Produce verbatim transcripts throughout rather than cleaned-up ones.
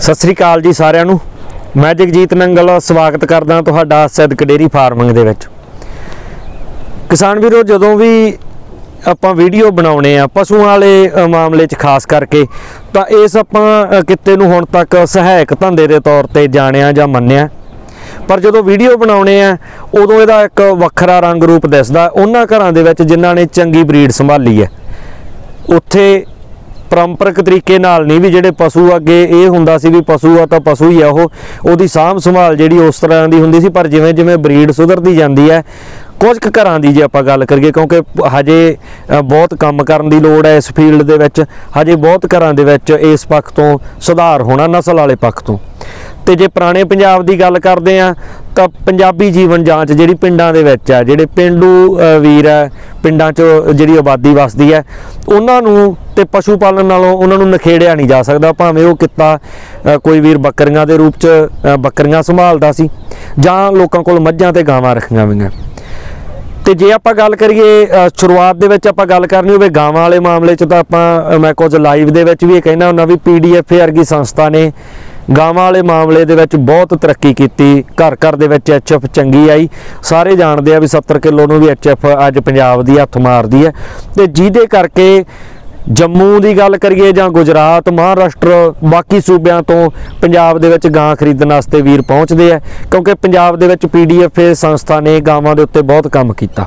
सत श्री अकाल जी सारिਆਂ ਨੂੰ। मैं जगजीत नंगल स्वागत करदा तुहाडा सिद्दक डेयरी फार्मिंग दे विच। किसान वीरो जदों भी ਆਪਾਂ ਵੀਡੀਓ ਬਣਾਉਣੇ ਆ ਪਸ਼ੂਆਂ ਵਾਲੇ ਮਾਮਲੇ 'ਚ ਖਾਸ ਕਰਕੇ ਤਾਂ ਇਸ ਆਪਾਂ ਕਿਤੇ ਨੂੰ ਹੁਣ ਤੱਕ ਸਹਾਇਕ ਧੰਦੇ ਦੇ ਤੌਰ ਤੇ ਜਾਣਿਆ ਜਾਂ ਮੰਨਿਆ, ਪਰ ਜਦੋਂ ਵੀਡੀਓ ਬਣਾਉਣੇ ਆ ਉਦੋਂ ਇਹਦਾ ਇੱਕ ਵੱਖਰਾ ਰੰਗ ਰੂਪ ਦਿਸਦਾ ਉਹਨਾਂ ਘਰਾਂ ਦੇ ਵਿੱਚ ਜਿਨ੍ਹਾਂ ਨੇ ਚੰਗੀ ਬਰੀਡ ਸੰਭਾਲੀ ਹੈ। ਉੱਥੇ परंपरिक तरीके नाल नहीं भी जेडे पशु अगे ये हुंदा सी भी पशु आ तां पशु ही आ, वो ओहदी सांभ संभाल जिहड़ी उस तरह की हुंदी सी, पर जिवें जिवें ब्रीड सुधरती जाती है कुछ घरां दी जे आपां गल करिए, क्योंकि हजे बहुत काम करन दी लोड़ है इस फील्ड दे विच, हजे बहुत घरां दे विच इस पक्ष तो सुधार होना नस्ल वाले पक्ष तो। तो जे पुराने पंजाब की गल करते हैं तो पंजाबी जीवन जांच जिहड़ी पिंडां दे विच है, जिहड़े पेंडू वीर है पिंडां च जिहड़ी आबादी वसदी है उन्हां नूं ते पशु पालन नालों उन्हां नूं नखेड़िया नहीं जा सकदा, भावें वो किता कोई वीर बकरियां दे रूप च बकरियां संभालदा सी जां लोकां कोल मੱਝਾਂ ते गावां रखीआं होईआं। तो जे आपां गल करिए शुरुआत दे विच आपां गल करनी होवे गावां वाले मामले च, तां आपां मैं कुछ लाइव दे विच भी ये कहना हुंदा भी पी डी एफ ए वर्गी संस्था ने गावां वाले मामले दे विच बहुत तरक्की कीती, घर घर दे विच एच एफ चंगी आई, सारे जानते हैं भी सत्तर किलो नूं भी एच एफ अज पंजाब दी हत्थ मारदी है। तो जिहदे करके जम्मू की गल करिए जां गुजरात महाराष्ट्र बाकी सूबियां तो पंजाब दे विच गां खरीदण वास्ते वीर पहुँचते हैं, क्योंकि पंजाब दे विच पी डी एफ ए संस्था ने गावां दे उत्ते बहुत काम कीता।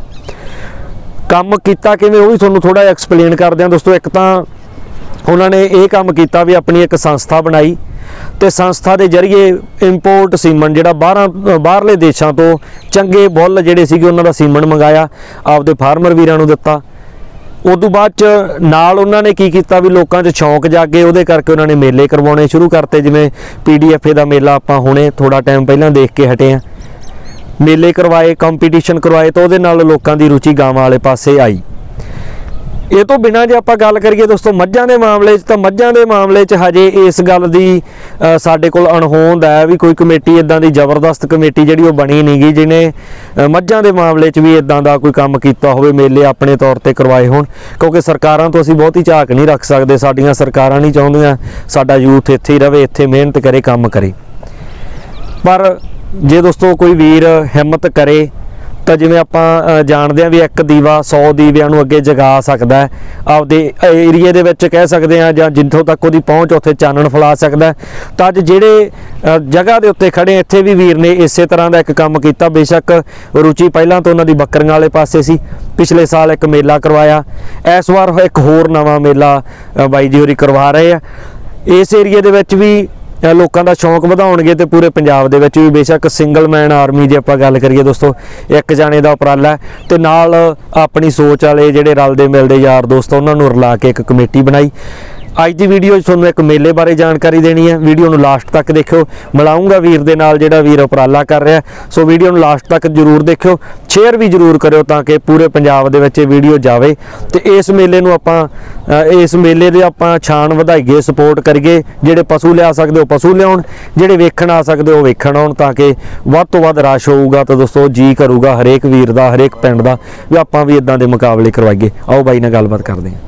काम कीता किवें वो भी तुहानूं थोड़ा एक्सप्लेन करदे हां दोस्तों। एक तां उन्होंने ये काम किया भी अपनी एक संस्था बनाई तो संस्था के जरिए इंपोर्ट सीमन जिहड़ा बाहर बाहरले देशों तो चंगे बुल जिहड़े सीगे उन्हां दा सीमन मंगाया आपदे फार्मर वीरां नूं दित्ता। उदों बाद च नाल उन्होंने की किया भी लोगों च शौक जागे, उहदे करके उन्होंने मेले करवाने शुरू करते, जिवें पी डी एफ ए का मेला आपां हुणे थोड़ा टाइम पहलां देख के हटे हैं, मेले करवाए कंपीटीशन करवाए तो उहदे नाल लोगों की रुचि गावां वाले पासे आई। ये तो बिना जे आपां गल करिए दोस्तों मੱਝਾਂ ਦੇ मामले तो मੱਝਾਂ ਦੇ मामले च हजे इस गल की साडे कोल अणहोंद है भी कोई कमेटी इदां दी जबरदस्त कमेटी जिहड़ी वो बनी नहीं गी जिन्हें मੱਝਾਂ ਦੇ मामले च भी इदां दा कोई काम कीता होवे, मेले अपने तौर पर करवाए होण, क्योंकि सरकारां तो असीं बहुती झाक नहीं रख सकते, साडीआं सरकारां नहीं चाहुंदियां साडा यूथ इत्थे ही रहे, इत्थे मेहनत करे काम करे। पर जे दोस्तों कोई वीर हिम्मत करे तो जिवें आपां जाणदे हां भी एक दीवा सौ दीविਆਂ ਨੂੰ अगे जगा सकदा है, आपदे एरिए दे विच कह सकदे हां जां जिੱਥੋਂ तक उहदी पहुँच उत्थे चानण फैला सकदा है। तो अज जिहड़े जगह दे उत्ते खड़े इत्थे भी वीर ने इसे तरह का एक काम किया। बेशक रुचि पहलां तो उन्हां दी बकरियां वाले पासे सी, पिछले साल एक मेला करवाया, इस वार एक होर नवां मेला बाई जी होरी करवा रहे हैं। इस एरिए दे विच भी लोगों का शौक वधाउणगे तो पूरे पंजाब दे विच भी बेशक सिंगल मैन आर्मी जे आपां गल करिए दोस्तों एक जाने का उपराला है, तो नाल अपनी सोच वाले जिहड़े रलदे मिलदे यार दोस्त उन्हां नूं रला के एक कमेटी बनाई। अज की वीडियो तुहानूं एक मेले बारे जानकारी देनी है, वीडियो नूं लास्ट तक देखियो, मिलाऊंगा वीर दे नाल जिहड़ा वीर उपराला कर रहा है, सो वीडियो नूं लास्ट तक जरूर देखियो, शेयर भी जरूर करियो ताकि पूरे पंजाब दे विच वीडियो जावे। तो इस मेले नूं आपां इस मेले दे आपां छाण वधाईए, सपोर्ट करिए, जिहड़े पशु लिया सकदे हो पशु लियाउण, जिहड़े वेखण आ सकदे हो वेखण आउण, ताकि वध तो वध रश होऊगा तो दोस्तों जी करूगा हरेक वीर दा हरेक पिंड दा भी आपां भी इदां दे मुकाबले करवाईए। आओ बाई नाल गलबात करदे हां।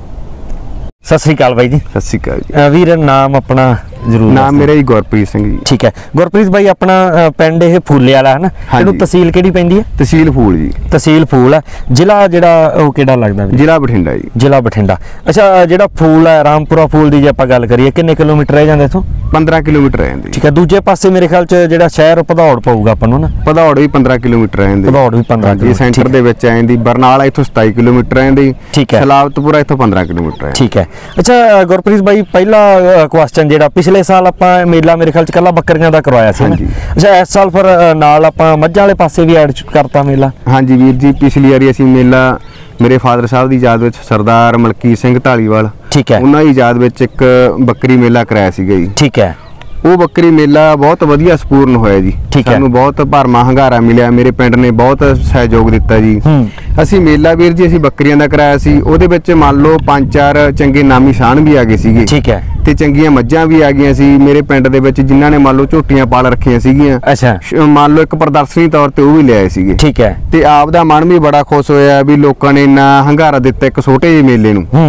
सत श्री अकाल बाई जी। सत श्री अकाल जी। वीर नाम अपना जरूर। नाम मेरा जी गुरप्रीत सिंह जी। ठीक है गुरप्रीत भाई, अपना पिंड ये फूले वाला है ना, ਇਹਨੂੰ तहसील ਕਿਹੜੀ ਪੈਂਦੀ ਹੈ? तहसील फूल जी। तहसील फूल है, ਜ਼ਿਲ੍ਹਾ ਜਿਹੜਾ ਉਹ ਕਿਹੜਾ ਲੱਗਦਾ? ਜ਼ਿਲ੍ਹਾ ਬਠਿੰਡਾ ਜੀ। ਜ਼ਿਲ੍ਹਾ ਬਠਿੰਡਾ। ਅੱਛਾ ਜਿਹੜਾ ਫੂਲ ਹੈ ਰਾਮਪੁਰਾ ਫੂਲ ਦੀ ਜੇ ਆਪਾਂ ਗੱਲ ਕਰੀਏ ਕਿੰਨੇ ਕਿਲੋਮੀਟਰ ਰਹਿ ਜਾਂਦੇ ਇਥੋਂ? पंद्रह किलोमीटर ਰਹਿੰਦੇ। ਠੀਕ ਹੈ, ਦੂਜੇ ਪਾਸੇ ਮੇਰੇ ਖਿਆਲ ਚ ਜਿਹੜਾ ਸ਼ਹਿਰ ਭਦੌੜ ਪਊਗਾ ਆਪਾਂ ਨੂੰ ਨਾ? ਭਦੌੜ ਵੀ पंद्रह ਕਿਲੋਮੀਟਰ ਰਹਿੰਦੇ। ਭਦੌੜ ਵੀ पंद्रह ਜੀ ਸੈਂਟਰ ਦੇ ਵਿੱਚ ਆਂਦੀ, ਬਰਨਾਲਾ ਇਥੋਂ सताई ਕਿਲੋਮੀਟਰ ਰਹਿੰਦੀ। ਠੀਕ ਹੈ, ਸਲਾਵਤਪੁਰਾ ਇਥੋਂ पंद्रह ਕਿਲੋਮੀਟਰ ਹੈ। ਠੀਕ ਹੈ। ਅੱਛਾ ਗੁਰਪ੍ਰੀਤ ਭਾਈ ਪਹਿਲਾ ਕੁਐਸਚਨ ਜਿਹੜਾ ਪਿਛਲੇ ਸਾਲ ਆਪਾਂ मेला मेरे ख्याल कला बकरियां का करवाया सी। अच्छा इस साल फिर नाल आपां मੱਝਾਂ वाले पासे भी ऐड करता मेला? हाँ जी वीर जी, पिछली वारी असीं मेला मेरे फादर साहब की याद में सरदार मलकीत सिंह ढालीवाल, ठीक है, उन्हां दी याद में एक बकरी मेला कराया सीगा जी। ठीक है, वो बकरी मेला बहुत वधिया संपूर्ण होया जी। ठीक है, सानू बहुत भरमा हंगारा मिलिया, मेरे पिंड ने बहुत सहयोग दिता जी। असीं मेला वीर जी असीं बकरियां दा कराया सी, ओहदे विच मान लो पांच चार चंगे नामी शान भी आ गए सीगे। ठीक है, ते चंगियां मੱਝਾਂ भी आ गईयां सी मेरे पिंड दे विच, जिन्हां ने मान लो झोटियां पाल रखियां सीगीਆਂ। अच्छा, मान लो एक प्रदर्शनी तौर ते वो भी ले आए सीगे। ठीक है, ते आप दा मन भी बड़ा खुश होया भी लोकां ने इन्ना हंगारा दिता एक छोटे ਜਿਹੇ मेले नूं।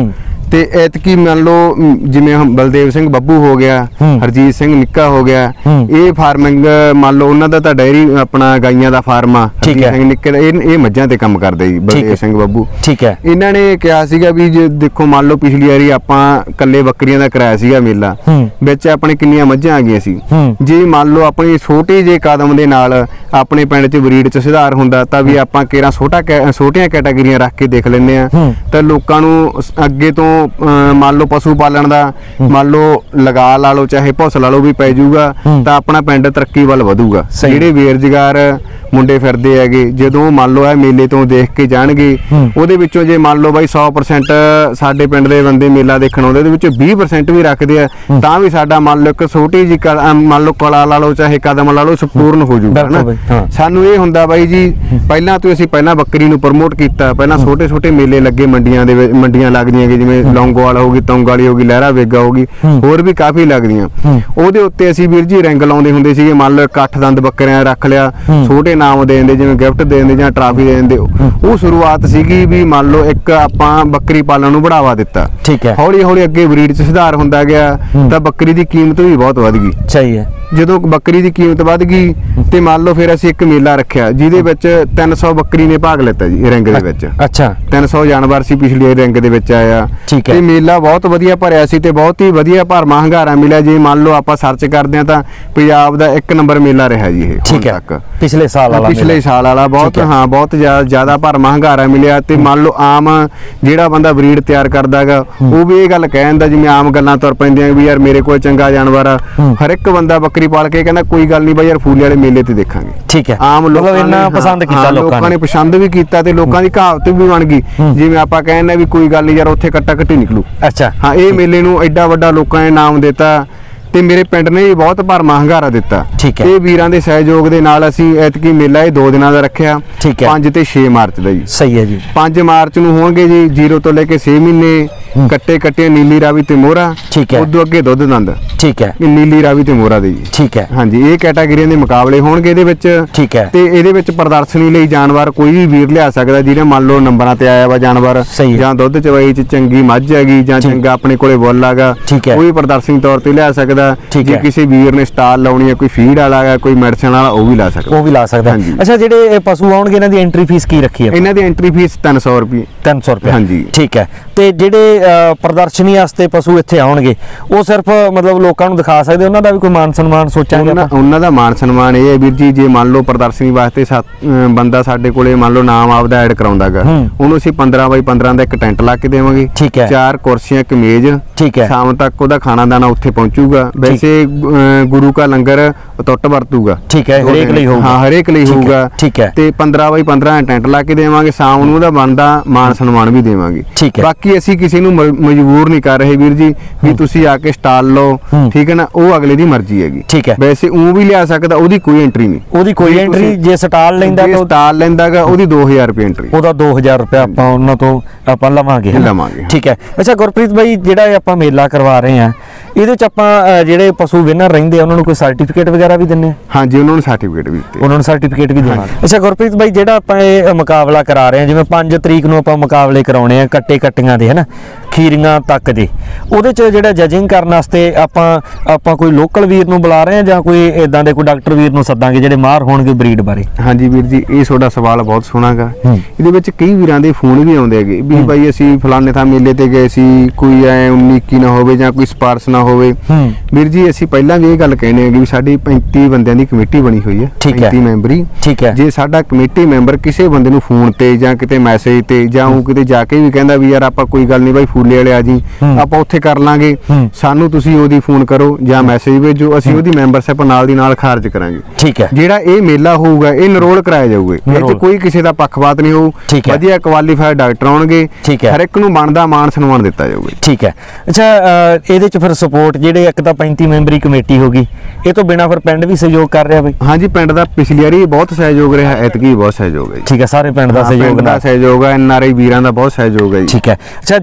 ਤੇ ਐਤਕੀ ਮੰਨ ਲਓ ਜਿਵੇਂ ਬਲਦੇਵ ਸਿੰਘ ਬੱਬੂ ਹੋ ਗਿਆ, ਹਰਜੀਤ ਸਿੰਘ ਨਿੱਕਾ ਹੋ ਗਿਆ, ਇਹ ਫਾਰਮਿੰਗ ਮੰਨ ਲਓ ਉਹਨਾਂ ਦਾ ਤਾਂ ਡਾਇਰੀ ਆਪਣਾ ਗਾਈਆਂ ਦਾ ਫਾਰਮ ਆ। ਹਰਜੀਤ ਸਿੰਘ ਨਿੱਕੇ ਦਾ ਇਹ ਇਹ ਮੱਝਾਂ ਤੇ ਕੰਮ ਕਰਦੇ ਜੀ ਬਲਦੇਵ ਸਿੰਘ ਬੱਬੂ। ਠੀਕ ਹੈ। ਇਹਨਾਂ ਨੇ ਕਿਹਾ ਸੀਗਾ ਵੀ ਜੇ ਦੇਖੋ ਮੰਨ ਲਓ ਪਿਛਲੀ ਵਾਰੀ ਆਪਾਂ ਕੱਲੇ ਬੱਕਰੀਆਂ ਦਾ ਕਰਾਇਆ ਸੀਗਾ ਮੇਲਾ, ਵਿੱਚ ਆਪਣੇ ਕਿੰਨੀਆਂ ਮੱਝਾਂ ਆ ਗਈਆਂ ਸੀ। ਜੇ ਮੰਨ ਲਓ ਆਪਣੀ ਛੋਟੇ ਜਿਹੇ ਕਦਮ ਦੇ ਨਾਲ ਆਪਣੇ ਪਿੰਡ 'ਚ ਬਰੀਡ 'ਚ ਸੁਧਾਰ ਹੁੰਦਾ ਤਾਂ ਵੀ ਆਪਾਂ ਕੇਰਾਂ ਛੋਟਾ ਛੋਟੀਆਂ ਕੈਟਾਗਰੀਆਂ ਰੱਖ ਕੇ ਦੇਖ ਲੈਂਦੇ ਆ ਤਾਂ ਲੋਕਾਂ ਨੂੰ ਅੱਗੇ ਤੋਂ ਮੰਨ ਲਓ ਪਸ਼ੂ ਪਾਲਣ ਦਾ ਮੰਨ ਲਓ ਲਗਾ ਲਾ ਲਓ ਚਾਹੇ ਭੁੱਸ ਲਾ ਲਓ ਵੀ ਪੈ ਜਾਊਗਾ ਤਾਂ ਆਪਣਾ ਪਿੰਡ ਤਰੱਕੀ ਵੱਲ ਵਧੂਗਾ। ਜਿਹੜੇ ਬੇਰੁਜ਼ਗਾਰ ਮੁੰਡੇ ਫਿਰਦੇ ਹੈਗੇ ਜਦੋਂ ਮੰਨ ਲਓ ਇਹ ਮੇਲੇ ਤੋਂ ਦੇਖ ਕੇ ਜਾਣਗੇ ਉਹਦੇ ਵਿੱਚੋਂ ਜੇ ਮੰਨ ਲਓ ਬਾਈ ਸੌ ਪਰਸੈਂਟ ਸਾਡੇ ਪਿੰਡ ਦੇ ਬੰਦੇ ਮੇਲਾ ਦੇਖਣ ਆਉਂਦੇ ਉਹਦੇ ਵਿੱਚੋਂ ਵੀਹ ਪਰਸੈਂਟ ਵੀ ਰੱਖਦੇ ਆ ਤਾਂ ਵੀ ਸਾਡਾ ਮੰਨ ਲਓ ਇੱਕ ਛੋਟੀ ਜਿਹੀ ਮੰਨ ਲਓ ਕਲਾ ਲਾ ਲਓ ਚਾਹੇ ਕਦਮ ਲਾ ਲਓ ਸੰਪੂਰਨ ਹੋ ਜਾਊਗਾ ਨਾ। ਸਾਨੂੰ ਇਹ ਹੁੰਦਾ ਬਾਈ ਜੀ ਪਹਿਲਾਂ ਤੋਂ ਅਸੀਂ ਪਹਿਲਾਂ ਬੱਕਰੀ ਨੂੰ ਪ੍ਰਮੋਟ ਕੀਤਾ, ਪਹਿਲਾਂ ਛੋਟੇ ਛੋਟੇ ਮੇਲੇ ਲੱਗੇ ਮੰਡੀਆਂ ਦੇ ਮੰਡੀਆਂ ਲੱਗਦੀਆਂ ਜਿਵੇਂ ਲੌਂਗੋਵਾਲ ਹੋ ਗਈ, ਤੌਂਗ ਵਾਲੀ ਹੋ ਗਈ, ਲਹਿਰਾ ਵੇਗਾ ਹੋ ਗਈ, ਹੋਰ ਵੀ ਕਾਫੀ ਲੱਗਦੀਆਂ। ਉਹਦੇ ਉੱਤੇ ਅਸੀਂ ਵੀਰ ਜੀ ਰਿੰਗ ਲਾਉਂਦੇ ਹੁੰਦੇ ਸੀਗੇ। ਮੰਨ ਲਓ ਇੱਕ ਅੱਠ ਦੰਦ ਬੱਕਰਿਆਂ ਰੱਖ ਲਿਆ, ਛੋਟੇ ਨਾਮ ਦੇ ਦਿੰਦੇ ਜਿਵੇਂ ਗਿਫਟ ਦੇ ਦਿੰਦੇ ਜਾਂ ਟਰਾਫੀ ਦੇ ਦਿੰਦੇ। ਉਹ ਸ਼ੁਰੂਆਤ ਸੀਗੀ ਵੀ ਮੰਨ ਲਓ ਇੱਕ ਆਪਾਂ ਬੱਕਰੀ ਪਾਲਣ ਨੂੰ ਬੜਾਵਾ ਦਿੱਤਾ। ਠੀਕ ਹੈ। ਹੌਲੀ ਹੌਲੀ ਅੱਗੇ ਬਰੀਡ 'ਚ ਸੁਧਾਰ ਹੁੰਦਾ ਗਿਆ ਤਾਂ ਬੱਕਰੀ ਦੀ ਕੀਮਤ ਵੀ ਬਹੁਤ ਵਧ ਗਈ। ਸਹੀ ਹੈ। ਜਦੋਂ ਬੱਕਰੀ ਦੀ ਕੀਮਤ ਵਧ ਗਈ ਤੇ ਮੰਨ ਲਓ ਫਿਰ ਅਸੀਂ ਇੱਕ ਮੇਲਾ ਰੱਖਿਆ ਜਿਹਦੇ ਵਿੱਚ ਤਿੰਨ ਸੌ ਬੱਕਰੀ ਨੇ ਭਾਗ ਲਿੱਤਾ ਜੀ ਰਿੰਗ ਦੇ ਵਿੱਚ। ਅੱਛਾ। ਤਿੰਨ ਸੌ ਜਾਨਵਰ ਸੀ ਪਿਛਲੀ ਰਿੰਗ ਦੇ ਵਿੱਚ ਆਇਆ ਤੇ ਮੇਲਾ ਬਹੁਤ ਵਧੀਆ ਭਰਿਆ ਸੀ ਤੇ ਬਹੁਤ ਹੀ ਵਧੀਆ ਭਰਮਾ ਹੰਗਾਰਾ ਮਿਲਿਆ। ਜੇ ਮੰਨ ਲਓ ਆਪਾਂ ਸਰਚ ਕਰਦੇ ਆ ਤਾਂ ਪੰਜਾਬ ਦਾ ਇੱਕ ਨੰਬਰ ਮੇਲਾ ਰਿਹਾ ਜੀ ਇਹ ਹੁਣ ਤੱਕ। ਪਿਛਲੇ ਸਾਲ ਵਾਲਾ ਪਿਛਲੇ ਸਾਲ ਵਾਲਾ ਬਹੁਤ ਹਾਂ ਬਹੁਤ ਜ਼ਿਆਦਾ ਭਰਮਾ ਹੰਗਾਰਾ ਮਿਲਿਆ ਤੇ ਮੰਨ ਲਓ ਆਮ ਜਿਹੜਾ ਬੰਦਾ ਬਰੀਡ ਤਿਆਰ ਕਰਦਾਗਾ ਉਹ ਵੀ ਇਹ ਗੱਲ ਕਹਿ ਦਿੰਦਾ ਜਿਵੇਂ ਆਮ ਗੱਲਾਂ ਤੁਰ ਪੈਂਦੀਆਂ ਵੀ ਯਾਰ ਮੇਰੇ ਕੋਲ ਚੰਗਾ ਜਾਨਵਰ ਆ। ਹਰ ਇੱਕ ਬੰਦਾ ਬੱਕਰੀ ਪਾਲ ਕੇ ਕਹਿੰਦਾ ਕੋਈ ਗੱਲ ਨਹੀਂ ਬਾਈ ਯਾਰ ਫੂਲੇ ਵਾਲੇ ਮੇਲੇ ਤੇ ਦੇਖਾਂਗੇ। ਠੀਕ ਹੈ। ਆਮ ਲੋਕਾਂ ਨੇ ਪਸੰਦ ਕੀਤਾ, ਲੋਕਾਂ ਨੇ ਪਸੰਦ ਵੀ ਕੀਤਾ ਤੇ ਲੋਕਾਂ ਦੀ ਕਹਾਵਤ ਵੀ ਬਣ ਗਈ ਜਿਵੇਂ ਆਪਾਂ ਕਹਿੰਦੇ ਵੀ ਕੋਈ ਗੱਲ ਨਹੀਂ ਯਾਰ ਉੱਥੇ ਕੱਟਾ ਕੱਟੀ ਨਿਕਲੂ। ਅੱਛਾ। ਹਾਂ ਇਹ ਮੇਲੇ ਨੂੰ ਐਡਾ ਵੱਡਾ ਲੋਕਾਂ ਨੇ ਨਾਮ ਦਿੱਤਾ ਤੇ ਮੇਰੇ ਪਿੰਡ ਨੇ ਵੀ ਬਹੁਤ ਭਰਮਾ ਹੰਗਾਰਾ ਦਿੱਤਾ। ਤੇ ਵੀਰਾਂ ਦੇ ਸਹਿਯੋਗ ਦੇ ਨਾਲ ਅਸੀਂ ਐਤਕੀ ਮੇਲਾ ਇਹ ਦੋ ਦਿਨਾਂ ਦਾ ਰੱਖਿਆ, ਪੰਜ ਤੇ ਛੇ ਮਾਰਚ ਦਾ ਜੀ। ਸਹੀ ਹੈ ਜੀ। ਪੰਜ ਮਾਰਚ ਨੂੰ ਹੋਣਗੇ ਜੀ ਜ਼ੀਰੋ ਤੋਂ ਲੈ ਕੇ ਛੇ ਮਹੀਨੇ ਕੱਟੇ ਕੱਟੇ ਨੀਲੀ ਰਾਵੀ ਤੇ ਮੋਹਰਾ। ਠੀਕ ਹੈ। ਉਦੋਂ ਅੱਗੇ ਦੁੱਧ ਦੰਦ। ਠੀਕ ਹੈ। ਨੀਲੀ ਰਾਵੀ ਤੇ ਮੋਹਰਾ ਦੇ ਜੀ। ਠੀਕ ਹੈ। ਹਾਂਜੀ ਇਹ ਕੈਟਾਗਰੀਆਂ ਦੇ ਮੁਕਾਬਲੇ ਹੋਣਗੇ ਇਹਦੇ ਵਿੱਚ। ਠੀਕ ਹੈ। ਤੇ ਇਹਦੇ ਵਿੱਚ ਪ੍ਰਦਰਸ਼ਨੀ ਲਈ ਜਾਨਵਰ ਕੋਈ ਵੀ ਵੀਰ ਲਿਆ ਸਕਦਾ ਜਿਹਨੇ ਮੰਨ ਲਓ ਨੰਬਰਾਂ ਤੇ ਆਇਆ ਵਾ ਜਾਨਵਰ ਜਾਂ ਦੁੱਧ ਚਵਾਈ 'ਚ ਚੰਗੀ ਮੱਝ ਹੈਗੀ ਜਾਂ ਚੰਗਾ ਆਪਣੇ ਕੋਲੇ ਬੁੱਲ ਹੈਗਾ ਕੋਈ ਪ੍ਰਦਰਸ਼ਨੀ ਤੌਰ ਤੇ ਲਿਆ ਸਕਦਾ। ਜੇ ਕਿਸੇ ਵੀਰ ਨੇ ਸਟਾਲ ਲਾਉਣੀ ਹੈ ਕੋਈ ਫੀਡ ਵਾਲਾ ਹੈ ਕੋਈ ਮੈਡੀਸਨ ਵਾਲਾ ਉਹ ਵੀ ਲਾ ਸਕਦਾ ਉਹ ਵੀ ਲਾ ਸਕਦਾ। ਅੱਛਾ ਜਿਹੜੇ ਪਸ਼ੂ ਆਉਣਗੇ ਇਹਨਾਂ ਦੀ ਐਂਟਰੀ ਫੀਸ ਕੀ ਰੱਖੀ ਹੈ? ਇਹਨਾਂ ਦੀ ਐਂਟਰੀ ਫੀਸ ਤਿੰਨ ਸੌ ਰੁਪਏ। ਤਿੰਨ ਸੌ ਰੁਪਏ। ਹਾਂਜੀ। ਠੀਕ ਹੈ। ਤੇ ਜਿਹੜੇ ਪ੍ਰਦਰਸ਼ਨੀ ਵਾਸਤੇ ਪਸ਼ੂ ਇੱਥੇ ਆਉਣਗੇ ਉਹ ਸਿਰਫ ਮਤਲਬ ਲੋਕਾਂ ਨੂੰ ਦਿਖਾ ਸਕਦੇ ਉਹਨਾਂ ਦਾ ਵੀ ਕੋਈ ਮਾਨ ਸਨਮਾਨ ਸੋਚਾਂਗੇ? ਉਹਨਾਂ ਦਾ ਮਾਨ ਸਨਮਾਨ ਇਹ ਹੈ ਵੀਰ ਜੀ ਜੇ ਮੰਨ ਲਓ ਪ੍ਰਦਰਸ਼ਨੀ ਵਾਸਤੇ ਬੰਦਾ ਸਾਡੇ ਕੋਲੇ ਮੰਨ ਲਓ ਨਾਮ ਆਪਦਾ ਐਡ ਕਰਾਉਂਦਾਗਾ ਉਹਨੂੰ ਅਸੀਂ ਪੰਦਰਾਂ ਬਾਈ ਪੰਦਰਾਂ ਦਾ ਇੱਕ ਟੈਂਟ ਲਾ ਕੇ ਦੇਵਾਂਗੇ। ਠੀਕ ਹੈ। ਚਾਰ ਕੁਰਸੀਆਂ ਇੱਕ ਮੇਜ਼। ਠੀਕ ਹੈ। ਸ਼ਾਮ ਤੱਕ ਉਹਦਾ ਖਾਣਾ ਦਾਣਾ ਉੱਥੇ ਪਹੁੰਚੂਗਾ। ਵੈਸੇ ਗੁਰੂ ਕਾ ਲੰਗਰ ਟੁੱਟ ਵਰਤੂਗਾ। ਠੀਕ ਹੈ। ਹਰੇਕ ਲਈ ਹੋਊਗਾ। ਹਾਂ ਹਰੇਕ ਲਈ ਹੋਊਗਾ। ਠੀਕ ਹੈ। ਤੇ ਪੰਦਰਾਂ ਬਾਈ ਪੰਦਰਾਂ ਟੈਂਟ ਲਾ ਕੇ ਦੇਵਾਂਗੇ। ਸ਼ਾਮ ਨੂੰ ਉਹਦਾ ਬਣਦਾ ਮਾਨ ਸਨਮਾਨ ਵੀ ਦੇਵਾਂਗੇ। ਠੀਕ ਹੈ। ਬਾਕੀ ਅਸੀਂ ਕਿਸੇ ਨੂੰ ਮਜਬੂਰ ਨਹੀਂ ਕਰ ਰਹੇ ਵੀਰ ਜੀ ਵੀ ਤੁਸੀਂ ਆ ਕੇ ਸਟਾਲ ਲਓ। ਠੀਕ ਹੈ ਨਾ ਉਹ ਅਗਲੇ ਦੀ ਮਰਜ਼ੀ ਹੈਗੀ। ਠੀਕ ਹੈ। ਵੈਸੇ ਉਹ ਵੀ ਲਿਆ ਸਕਦਾ ਉਹਦੀ ਕੋਈ ਐਂਟਰੀ ਨਹੀਂ। ਉਹਦੀ ਕੋਈ ਐਂਟਰੀ ਜੇ ਸਟਾਲ ਲੈਂਦਾ ਤਾਂ ਸਟਾਲ ਲੈਂਦਾਗਾ ਉਹਦੀ ਦੋ ਹਜ਼ਾਰ ਰੁਪਏ ਐਂਟਰੀ। ਉਹਦਾ ਦੋ ਹਜ਼ਾਰ ਰੁਪਏ ਆਪਾਂ ਉਹਨਾਂ ਤੋਂ ਆਪਾਂ ਲਵਾਂਗੇ ਲਵਾਂਗੇ। ਠੀਕ ਹੈ। ਅੱਛਾ ਗੁਰਪ੍ਰੀਤ ਬਾਈ ਜਿਹੜਾ ਆਪਾਂ ਮੇਲਾ ਕਰਵਾ ਰਹੇ ਆ ਇਹਦੇ ਚ ਆਪਾਂ ਜਿਹੜੇ ਪਸ਼ੂ ਵਿਨਰ ਰਹਿੰਦੇ ਆ ਉਹਨਾਂ ਨੂੰ ਕੋਈ ਸਰਟੀਫਿਕੇਟ ਵਗੈਰਾ ਵੀ ਦਿੰਨੇ ਆ? ਹਾਂਜੀ ਉਹਨਾਂ ਨੂੰ ਸਰਟੀਫਿਕੇਟ ਵੀ ਦਿੱਤੇ ਉਹਨਾਂ ਨੂੰ ਸਰਟੀਫਿਕੇਟ ਵੀ ਦੇਵਾਂਗੇ। ਅੱਛਾ ਗੁਰਪ੍ਰੀਤ ਬਾਈ ਜਿਹੜਾ ਆਪਾਂ ਇਹ ਮੁਕਾਬਲਾ ਕਰਾ ਰਹੇ ਆ ਜਿਵੇਂ ਪੰਜ ਤਰੀਕ ਨੂੰ ਆਪਾਂ ਮੁਕਾਬਲੇ ਕਰਾਉਣੇ ਆ ਕੱਟੇ ਕੱਟੀਆਂ ਦੇ ਹਨਾ ਖੀਰੀਆਂ ਤੱਕ ਦੇ ਉਹਦੇ ਚ ਜਿਹੜਾ ਜੱਜਿੰਗ ਕਰਨ ਵਾਸਤੇ ਆਪਾਂ ਆਪਾਂ ਕੋਈ ਲੋਕਲ ਵੀਰ ਨੂੰ ਬੁਲਾ ਰਹੇ ਆ ਜਾਂ ਕੋਈ ਇਦਾਂ ਦੇ ਕੋਈ ਡਾਕਟਰ ਵੀਰ ਨੂੰ ਸੱਦਾਂਗੇ ਜਿਹੜੇ ਮਾਹਰ ਹੋਣਗੇ ਬਰੀਡ ਬਾਰੇ? ਹਾਂਜੀ ਵੀਰ ਜੀ ਇਹ ਤੁਹਾਡਾ ਸਵਾਲ ਬਹੁਤ ਸੋਹਣਾਗਾ। ਇਹਦੇ ਵਿੱਚ ਕਈ ਵੀਰਾਂ ਦੇ ਫੋਨ ਵੀ ਆਉਂਦੇ ਹੈਗੇ ਵੀ ਬਾਈ ਅਸੀਂ ਫਲਾਣੇ ਥਾਂ ਮੇਲੇ ਤੇ ਗਏ ਸੀ ਕੋਈ ਐ ਉੱਨੀ ਇੱਕੀ ਨਾ ਹੋਵੇ ਜਾਂ ਕੋਈ ਸਪਾਰਸ਼ ਨਾ ਹੋਵੇ। ਵੀਰ ਜੀ ਅਸੀਂ ਪਹਿਲਾਂ ਵੀ ਇਹ ਗੱਲ ਕਹਿੰਦੇ ਆ ਕਿ ਸਾਡੀ ਪੈਂਤੀ ਬੰਦਿਆਂ ਦੀ ਕਮੇਟੀ ਬਣੀ ਹੋਈ ਹੈ ਪੈਂਤੀ ਮੈਂਬਰੀ। ਠੀਕ ਹੈ। ਜੇ ਸਾਡਾ ਕਮੇਟੀ ਮੈਂਬਰ ਕਿਸੇ ਬੰਦੇ ਨੂੰ ਫੋਨ ਤੇ ਜਾਂ ਕਿਤੇ ਮੈਸੇਜ ਤੇ ਜਾਂ ਉਹ ਕਿਤੇ ਜਾ ਕੇ ਵੀ ਕਹਿੰਦਾ ਵੀ ਯਾਰ ਆਪਾਂ ਕੋਈ ਗੱਲ ਨਹੀਂ ਬਾਈ ਫੂਲੇ ਵਾਲੇ ਆ ਜੀ ਆਪਾਂ ਉੱਥੇ ਕਰ ਲਾਂਗੇ ਸਾਨੂੰ ਤੁਸੀਂ ਉਹਦੀ ਫੋਨ ਕਰੋ ਜਾਂ ਮੈਸੇਜ ਭੇਜੋ ਅਸੀਂ ਉਹਦੀ ਮੈਂਬਰਸ਼ਿਪ ਨਾਲ ਦੀ ਨਾਲ ਖਾਰਜ ਕਰਾਂਗੇ। ਠੀਕ ਹੈ। ਜਿਹੜਾ ਇਹ ਮੇਲਾ ਹੋਊਗਾ ਇਹ ਨਰੋਲ ਕਰਾਇਆ ਜਾਊਗਾ ਇਹ 'ਚ ਕੋਈ ਕਿਸੇ ਦਾ ਪੱਖਪਾਤ ਨਹੀਂ ਹੋਊ। ਵਧੀਆ ਕੁਆਲੀਫਾਈਡ ਡਾਕਟਰ ਆਉਣਗੇ ਹਰ ਇੱਕ ਨੂੰ ਬਣਦਾ ਮਾਣ ਸਨਮਾਨ ਦਿੱਤਾ ਜਾਊਗਾ। ਠੀਕ ਹੈ। ਅੱਛਾ ਇਹਦੇ ਚ ਫਿਰ ਸਪੋਰਟ ਜਿਹੜੇ ਇੱਕ ਤਾਂ ਪੈਂਤੀ ਮੈਂਬਰੀ ਕਮੇਟੀ ਹੋ ਗਈ ਇਹ ਤੋਂ ਬਿਨਾਂ ਫਿਰ ਪਿੰਡ ਵੀ ਸਹਿਯੋਗ ਕਰ ਰਿਹਾ ਬਈ? ਹਾਂਜੀ ਪਿੰਡ ਦਾ ਪਿਛਲੀ ਵਾਰੀ ਬਹੁਤ ਸਹਿਯੋਗ ਰਿਹਾ ਐਤਕੀ ਬਹੁਤ ਸਹਿਯੋਗ ਹੈ। ਠੀਕ ਹੈ। ਸਾਰੇ ਪਿੰਡ ਦਾ ਸਹਿਯੋਗ ਦਾ ਸਹਿਯੋਗ ਹੈ ਐਨ ਆਰ ਆਈ ਵੀਰਾਂ ਦਾ ਬਹੁਤ ਸਹਿਯੋਗ ਹੈ ਜੀ। ਠੀਕ ਹੈ। ਅੱਛਾ ਜੇ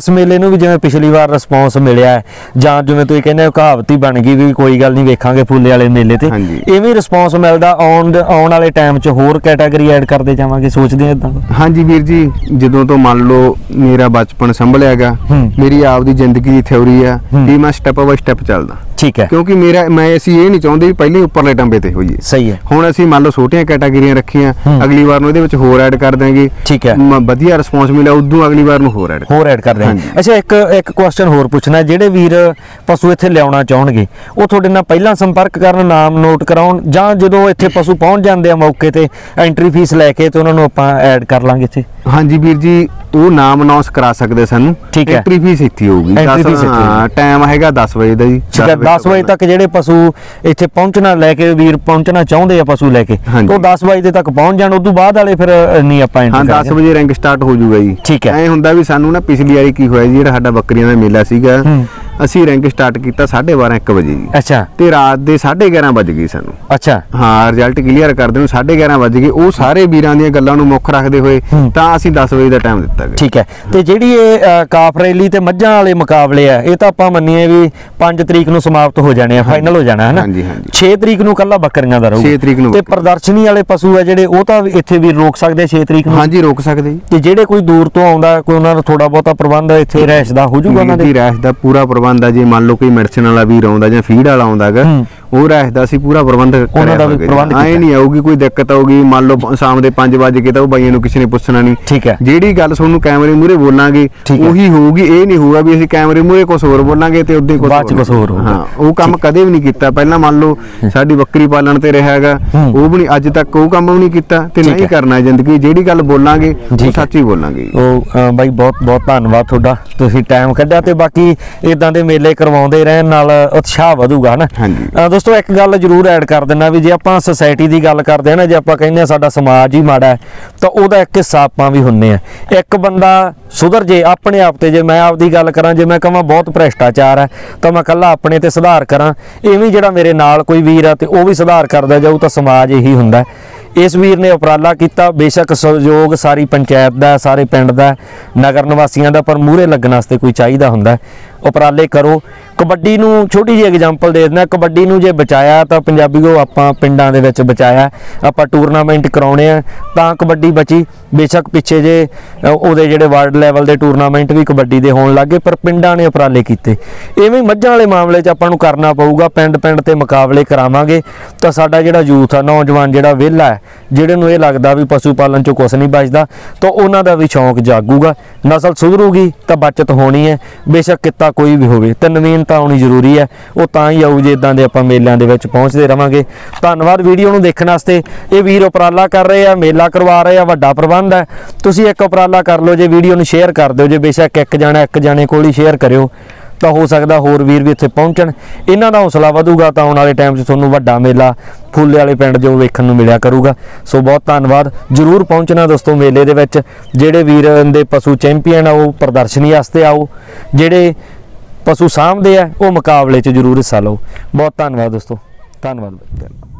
ਇਸ ਮੇਲੇ ਨੂੰ ਵੀ ਜਿਵੇਂ ਪਿਛਲੀ ਵਾਰ ਰਿਸਪੌਂਸ ਮਿਲਿਆ ਜਾਂ ਜਿਵੇਂ ਤੁਸੀਂ ਕਹਿੰਦੇ ਹੋ ਕਹਾਵਤ ਹੀ ਬਣ ਗਈ ਵੀ ਕੋਈ ਗੱਲ ਨਹੀਂ ਵੇਖਾਂਗੇ ਫੁੱਲੇ ਵਾਲੇ ਮੇਲੇ ਤੇ, ਇਵੇਂ ਰਿਸਪੌਂਸ ਮਿਲਦਾ ਆਉਣ ਆਉਣ ਵਾਲੇ ਟਾਈਮ 'ਚ ਹੋਰ ਕੈਟਾਗਰੀ ਐਡ ਕਰਦੇ ਜਾਵਾਂਗੇ, ਸੋਚਦੇ ਆ ਇਦਾਂ? ਹਾਂਜੀ ਵੀਰ ਜੀ, ਜਦੋਂ ਤੋਂ ਮੰਨ ਲਓ ਮੇਰਾ ਬਚਪਨ ਸੰਭਲਿਆਗਾ, ਮੇਰੀ ਆਪਦੀ ਜ਼ਿੰਦਗੀ ਦੀ ਥਿਉਰੀ ਆ ਵੀ ਮੈਂ ਸਟੈਪ ਬਾਈ ਸਟੈਪ ਚੱਲਦਾ। ਠੀਕ ਹੈ, ਕਿਉਂਕਿ ਮੇਰਾ ਮੈਂ ਅਸੀਂ ਇਹ ਨਹੀਂ ਚਾਹੁੰਦੇ ਵੀ ਪਹਿਲੇ ਉੱਪਰਲੇ ਟੰਬੇ ਤੇ ਹੋਈਏ। ਸਹੀ ਹੈ। ਹੁਣ ਅਸੀਂ ਮੰਨ ਲਓ ਛੋਟੀਆਂ ਕੈਟਾਗਰੀਆਂ ਰੱਖੀਆਂ, ਅਗਲੀ ਵਾਰ ਨੂੰ ਇਹਦੇ ਵਿੱਚ ਹੋਰ ਐਡ ਕਰ ਦਾਂਗੇ। ਠੀਕ ਹੈ, ਵਧੀਆ ਰਿਸਪੌਂਸ ਮਿਲਿਆ ਉਦੋਂ ਅਗਲੀ ਵਾਰ ਨੂੰ ਹੋਰ ਐਡ ਹੋਰ ਐਡ ਕਰ ਦਾਂਗੇ। ਅੱਛਾ, ਇੱਕ ਇੱਕ ਕੁਐਸਚਨ ਹੋਰ ਪੁੱਛਣਾ, ਜਿਹੜੇ ਵੀਰ ਪਸ਼ੂ ਇੱਥੇ ਲਿਆਉਣਾ ਚਾਹਣਗੇ ਉਹ ਤੁਹਾਡੇ ਨਾਲ ਪਹਿਲਾਂ ਸੰਪਰਕ ਕਰਨ, ਨਾਮ ਨੋਟ ਕਰਾਉਣ, ਜਾਂ ਜਦੋਂ ਇੱਥੇ ਪਸ਼ੂ ਪਹੁੰਚ ਜਾਂਦੇ ਆ ਮੌਕੇ ਤੇ ਐਂਟਰੀ ਫੀਸ ਲੈ ਕੇ ਤੇ ਉਹਨਾਂ ਨੂੰ ਆਪਾਂ ਐਡ ਕਰ ਲਾਂਗੇ ਇੱਥੇ? ਹਾਂਜੀ ਵੀਰ ਜੀ, ਉਹ ਨਾਮ ਅਨਾਉਂਸ ਕਰਾ ਸਕਦੇ ਸਾਨੂੰ। ਠੀਕ ਹੈ, ਐਂਟਰੀ ਫੀਸ ਇੱਥੇ ਹੋਊਗੀ। ਹਾਂ, ਟਾਈਮ ਹੈਗਾ ਦਸ ਵਜੇ ਦਾ ਜੀ। ਠੀਕ ਹੈ, ਦਸ ਵਜੇ ਤੱਕ ਜਿਹੜੇ ਪਸ਼ੂ ਇੱਥੇ ਪਹੁੰਚਣਾ ਲੈ ਕੇ ਵੀਰ ਪਹੁੰਚਣਾ ਚਾਹੁੰਦੇ ਆ ਪਸ਼ੂ ਲੈ ਕੇ, ਉਹ ਦਸ ਵਜੇ ਤੱਕ ਪਹੁੰਚ ਜਾਣ। ਉਦੋਂ ਬਾਅਦ ਵਾਲੇ ਫਿਰ ਨਹੀਂ ਆਪਾਂ ਐਂਟਰੀ ਕਰਾਂਗੇ। ਹਾਂ, ਦਸ ਵਜੇ ਰਿੰਗ ਸਟਾਰਟ ਹੋ ਜਾਊਗਾ ਜੀ। ਠੀਕ ਹੈ। ਐ ਹੁੰਦਾ ਵੀ ਸਾਨੂੰ ਨਾ ਪਿਛਲੀ ਵਾਰੀ ਕੀ ਹੋਇਆ ਜੀ, ਜਿਹੜਾ ਸਾਡਾ ਬੱਕਰੀਆਂ ਦਾ ਮੇਲਾ ਸੀਗਾ, ਅਸੀਂ ਰਿੰਗ ਸਟਾਰਟ ਕੀਤਾ ਸਾਢੇ ਬਾਰਾਂ ਇੱਕ ਵਜੇ ਜੀ। ਅੱਛਾ। ਤੇ ਰਾਤ ਦੇ ਸਾਢੇ ਗਿਆਰਾਂ ਵੱਜ ਗਏ ਸਾਨੂੰ। ਅੱਛਾ। ਹਾਂ, ਰਿਜ਼ਲਟ ਕਲੀਅਰ ਕਰਦੇ ਨੂੰ ਸਾਢੇ ਗਿਆਰਾਂ ਵੱਜ ਗਏ। ਉਹ ਸਾਰੇ ਵੀਰਾਂ ਦੀਆਂ ਗੱਲਾਂ ਨੂੰ ਮੁੱਖ ਰੱਖਦੇ ਹੋਏ ਤਾਂ ਅਸੀਂ ਦਸ ਵਜੇ ਦਾ ਟਾਈਮ ਦਿੱਤਾ ਗਿਆ। ਠੀਕ ਹੈ। ਤੇ ਜਿਹੜੀ ਇਹ ਕਾਫ ਰੈਲੀ ਤੇ ਮੱਝਾਂ ਵਾਲੇ ਮੁਕਾਬਲੇ ਆ, ਇਹ ਤਾਂ ਆਪਾਂ ਮੰਨੀਏ ਵੀ ਪੰਜ ਤਰੀਕ ਨੂੰ ਸਮਾਪਤ ਹੋ ਜਾਣੇ ਆ, ਫਾਈਨਲ ਹੋ ਜਾਣਾ ਹੈ ਨਾ? ਹਾਂਜੀ ਹਾਂਜੀ। ਛੇ ਤਰੀਕ ਨੂੰ ਕੱਲਾ ਬੱਕਰੀਆਂ ਦਾ ਰਹੂਗਾ। ਛੇ ਤਰੀਕ ਨੂੰ। ਤੇ ਪ੍ਰਦਰਸ਼ਨੀ ਵਾਲੇ ਪਸ਼ੂ ਆ ਜਿਹੜੇ, ਉਹ ਤਾਂ ਇੱਥੇ ਵੀ ਰੋਕ ਸਕਦੇ ਛੇ ਤਰੀਕ ਨੂੰ? ਹਾਂਜੀ, ਰੋਕ ਸਕਦੇ ਜੀ। ਤੇ ਜਿਹੜੇ ਕੋਈ ਦੂਰ ਤੋਂ ਆਉਂਦਾ, ਕੋਈ ਉਹਨਾਂ ਦਾ ਥੋੜਾ ਬਹੁਤਾ ਪ੍ਰਬੰਧ ਇੱਥੇ ਰਹਿਸ਼ ਦਾ ਹੋ ਜਾਊਗਾ? ਉਹਨਾਂ ਦੀ ਰਹਿਸ਼ ਦਾ ਪੂਰਾ ਪ੍ਰਬੰਧ ਆ। ਜੇ ਮੰਨ ਲਓ ਕੋਈ ਮੈਡੀਸਨ ਵਾਲਾ ਵੀਰ ਆਉਂਦਾ ਜਾਂ ਫੀਡ ਵਾਲਾ ਆਉਂਦਾਗਾ, ਉਹ ਰਹਿਸ਼ ਦਾ ਅਸੀਂ ਪੂਰਾ ਪ੍ਰਬੰਧ ਉਹਨਾਂ ਦਾ ਵੀ ਪ੍ਰਬੰਧ ਆਏ ਨਹੀਂ ਆਊਗੀ ਕੋਈ ਦਿੱਕਤ ਆਊਗੀ। ਮੰਨ ਲਓ ਸ਼ਾਮ ਦੇ ਪੰਜ ਵਜੇ ਕੇ ਤਾਂ ਉਹ ਬਾਈਆਂ ਨੂੰ ਕਿਸੇ ਨੇ ਪੁੱਛਣਾ ਨਹੀਂ। ਠੀਕ ਹੈ। ਜਿਹੜੀ ਗੱਲ ਤੁਹਾਨੂੰ ਕੈਮਰੇ ਮੂਹਰੇ ਬੋਲਾਂਗੇ ਉਹੀ ਹੋਊਗੀ। ਇਹ ਨਹੀਂ ਹੋਊਗਾ ਵੀ ਅਸੀਂ ਕੈਮਰੇ ਮੂਹਰੇ ਕੁਝ ਹੋਰ ਬੋਲਾਂਗੇ ਤੇ ਉਦੋਂ ਕੁਝ ਹੋਰ ਹੋਊਗਾ। ਹਾਂ, ਉਹ ਕੰਮ ਕਦੇ ਵੀ ਨਹੀਂ ਕੀਤਾ ਪਹਿਲਾਂ। ਮੰਨ ਲਓ ਸਾਡੀ ਬੱਕਰੀ ਪਾਲਣ ਤੇ ਰਿਹਾ ਹੈਗਾ, ਉਹ ਵੀ ਨਹੀਂ ਅੱਜ ਤੱਕ ਉਹ ਕੰਮ ਵੀ ਨਹੀਂ ਕੀਤਾ ਤੇ ਨਹੀਂ ਕਰਨਾ ਜ਼ਿੰਦਗੀ। ਜਿਹੜੀ ਗੱਲ ਬੋਲਾਂਗੇ ਉਹ ਸੱਚ ਹੀ ਬੋਲਾਂਗੇ। ਉਹ ਬਾਈ ਬਹੁਤ ਬਹੁਤ ਧੰਨਵਾਦ ਤੁਹਾਡਾ, ਤੁਸੀਂ ਟਾਈਮ ਕੱਢਿਆ। ਤੇ ਬਾਕੀ ਇਦਾਂ ਦੇ ਮੇਲੇ ਕਰਵਾਉਂਦੇ ਰਹਿਣ ਨਾਲ ਉਤਸ਼ਾਹ ਵਧੂਗਾ ਨਾ। ਹਾਂਜੀ ਦੋਸਤੋ, ਇੱਕ ਗੱਲ ਜ਼ਰੂਰ ਐਡ ਕਰ ਦਿੰਦਾ ਵੀ ਜੇ ਆਪਾਂ ਸੁਸਾਇਟੀ ਦੀ ਗੱਲ ਕਰਦੇ ਹਾਂ ਨਾ, ਜੇ ਆਪਾਂ ਕਹਿੰਦੇ ਆ ਸਾਡਾ ਸਮਾਜ ਹੀ ਮਾੜਾ ਹੈ, ਤਾਂ ਉਹਦਾ ਇੱਕ ਹਿੱਸਾ ਆਪਾਂ ਵੀ ਹੁੰਨੇ ਆ। ਇੱਕ ਬੰਦਾ ਸੁਧਰ ਜੇ ਆਪਣੇ ਆਪ ਤੇ, ਜੇ ਮੈਂ ਆਪਦੀ ਗੱਲ ਕਰਾਂ, ਜੇ ਮੈਂ ਕਹਾਂ ਬਹੁਤ ਭ੍ਰਿਸ਼ਟਾਚਾਰ ਹੈ ਤਾਂ ਮੈਂ ਕੱਲਾ ਆਪਣੇ ਤੇ ਸੁਧਾਰ ਕਰਾਂ, ਇਵੇਂ ਜਿਹੜਾ ਮੇਰੇ ਨਾਲ ਕੋਈ ਵੀਰ ਆ ਤੇ ਉਹ ਵੀ ਸੁਧਾਰ ਕਰਦਾ ਜਾਊ ਤਾਂ ਸਮਾਜ ਇਹੀ ਹੁੰਦਾ। ਇਸ ਵੀਰ ਨੇ ਉਪਰਾਲਾ ਕੀਤਾ, ਬੇਸ਼ੱਕ ਸਹਿਯੋਗ ਸਾਰੀ ਪੰਚਾਇਤ ਦਾ, ਸਾਰੇ ਪਿੰਡ ਦਾ, ਨਗਰ ਨਿਵਾਸੀਆਂ ਦਾ, ਪਰ ਮੂਹਰੇ ਲੱਗਣ ਵਾਸਤੇ ਕੋਈ ਚਾਹੀਦਾ ਹੁੰਦਾ। ਉਪਰਾਲੇ ਕਰੋ। ਕਬੱਡੀ ਨੂੰ ਛੋਟੀ ਜਿਹੀ ਐਗਜ਼ਾਮਪਲ ਦੇ ਦਿੰਦਾ, ਕਬੱਡੀ ਨੂੰ ਜੇ ਬਚਾਇਆ ਤਾਂ ਪੰਜਾਬੀਓ ਆਪਾਂ ਪਿੰਡਾਂ ਦੇ ਵਿੱਚ ਬਚਾਇਆ। ਆਪਾਂ ਟੂਰਨਾਮੈਂਟ ਕਰਾਉਣੇ ਆ ਤਾਂ ਕਬੱਡੀ ਬਚੀ। ਬੇਸ਼ੱਕ ਪਿੱਛੇ ਜੇ ਉਹਦੇ ਜਿਹੜੇ ਵਰਲਡ ਲੈਵਲ ਦੇ ਟੂਰਨਾਮੈਂਟ ਵੀ ਕਬੱਡੀ ਦੇ ਹੋਣ ਲੱਗੇ, ਪਰ ਪਿੰਡਾਂ ਨੇ ਉਪਰਾਲੇ ਕੀਤੇ। ਇਵੇਂ ਮੱਝਾਂ ਵਾਲੇ ਮਾਮਲੇ 'ਚ ਆਪਾਂ ਨੂੰ ਕਰਨਾ ਪਊਗਾ। ਪਿੰਡ ਪਿੰਡ ਤੇ ਮੁਕਾਬਲੇ ਕਰਾਵਾਂਗੇ ਤਾਂ ਸਾਡਾ ਜਿਹੜਾ ਯੂਥ ਆ, ਨੌਜਵਾਨ ਜਿਹੜਾ ਵਿਹਲਾ ਹੈ, ਜਿਹੜੇ ਨੂੰ ਇਹ ਲੱਗਦਾ ਵੀ ਪਸ਼ੂ ਪਾਲਣ 'ਚੋਂ ਕੁਛ ਨਹੀਂ ਬਚਦਾ, ਤਾਂ ਉਹਨਾਂ ਦਾ ਵੀ ਸ਼ੌਂਕ ਜਾਗੂਗਾ। ਨਸਲ ਸੁਧਰੂਗੀ ਤਾਂ ਬਚਤ ਹੋਣੀ ਹੈ। ਬੇਸ਼ੱਕ ਕਿੱਤਾ ਕੋਈ ਵੀ ਹੋਵੇ, ਤਾਂ ਨਵੀਨਤਾ ਆਉਣੀ ਜ਼ਰੂਰੀ ਹੈ। ਉਹ ਤਾਂ ਹੀ ਆਊ ਜੇ ਇੱਦਾਂ ਦੇ ਆਪਾਂ ਮੇਲਿਆਂ ਦੇ ਵਿੱਚ ਪਹੁੰਚਦੇ ਰਵਾਂਗੇ। ਧੰਨਵਾਦ ਵੀਡੀਓ ਨੂੰ ਦੇਖਣ ਵਾਸਤੇ। ਇਹ ਵੀਰ ਉਪਰਾਲਾ ਕਰ ਰਹੇ ਆ, ਮੇਲਾ ਕਰਵਾ ਰਹੇ ਆ, ਵੱਡਾ ਪ੍ਰਬੰਧ ਹੈ। ਤੁਸੀਂ ਇੱਕ ਉਪਰਾਲਾ ਕਰ ਲਓ, ਜੇ ਵੀਡੀਓ ਨੂੰ ਸ਼ੇਅਰ ਕਰ ਦਿਓ, ਜੇ ਬੇਸ਼ੱਕ ਇੱਕ ਜਾਣਾ ਇੱਕ ਜਾਣੇ ਕੋਲ ਹੀ ਸ਼ੇਅਰ ਕਰਿਓ, ਤਾਂ ਹੋ ਸਕਦਾ ਹੋਰ ਵੀਰ ਵੀ ਇੱਥੇ ਪਹੁੰਚਣ। ਇਹਨਾਂ ਦਾ ਹੌਸਲਾ ਵਧੂਗਾ ਤਾਂ ਆਉਣ ਵਾਲੇ ਟਾਈਮ 'ਚ ਤੁਹਾਨੂੰ ਵੱਡਾ ਮੇਲਾ ਫੁੱਲੇ ਵਾਲੇ ਪਿੰਡ ਜੋ ਵੇਖਣ ਨੂੰ ਮਿਲਿਆ ਕਰੂਗਾ। ਸੋ ਬਹੁਤ ਧੰਨਵਾਦ। ਜ਼ਰੂਰ ਪਹੁੰਚਣਾ ਦੋਸਤੋ ਮੇਲੇ ਦੇ ਵਿੱਚ। ਜਿਹੜੇ ਵੀਰ ਦੇ ਪਸ਼ੂ ਚੈਂਪੀਅਨ ਆ ਉਹ ਪ੍ਰਦਰਸ਼ਨੀ ਵਾਸਤੇ ਆਓ, ਜਿਹੜੇ ਪਸ਼ੂ ਸਾਂਭਦੇ ਆ ਉਹ ਮੁਕਾਬਲੇ 'ਚ ਜ਼ਰੂਰ ਹਿੱਸਾ ਲਓ। ਬਹੁਤ ਧੰਨਵਾਦ ਦੋਸਤੋ, ਧੰਨਵਾਦ।